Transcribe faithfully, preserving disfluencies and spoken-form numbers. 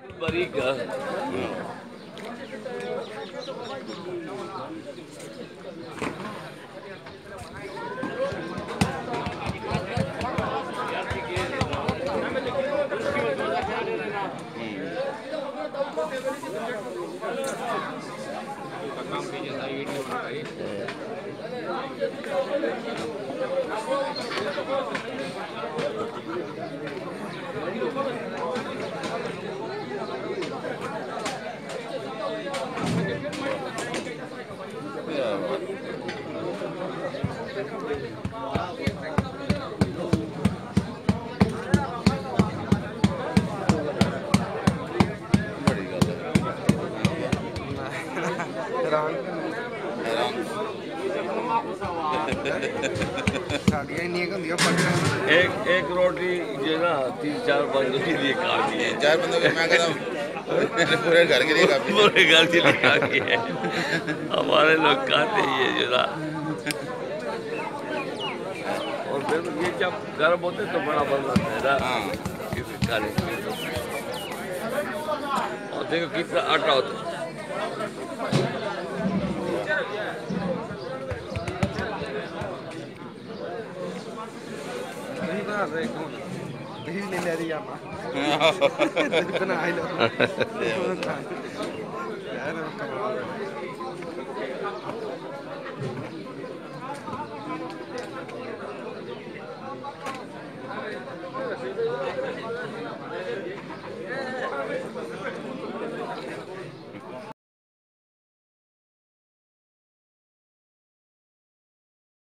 बारीक है। एक एक रोटी जो ना तीन चार बंदों के लिए काफी है। चार बंदों के मैं कहता हूँ पूरे घर के लिए काफी है। पूरे घर के लिए काफी है। हमारे लोग खाते ही है जो ना। और फिर ये जब गर्म होते तो बड़ा बन जाता है ना। हाँ खाने के लिए। और देखो कितना आटा होता है। नहीं ले ले रही आप बना आई लो यार